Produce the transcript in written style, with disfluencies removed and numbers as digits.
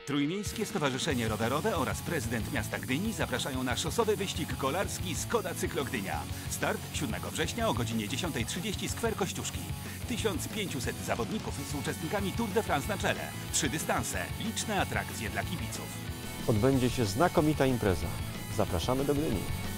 Trójmiejskie Stowarzyszenie Rowerowe oraz prezydent miasta Gdyni zapraszają na szosowy wyścig kolarski Skoda Cyklo Gdynia. Start 7 września o godzinie 10:30 skwer Kościuszki. 1500 zawodników z uczestnikami Tour de France na czele. 3 dystanse, liczne atrakcje dla kibiców. Odbędzie się znakomita impreza. Zapraszamy do Gdyni.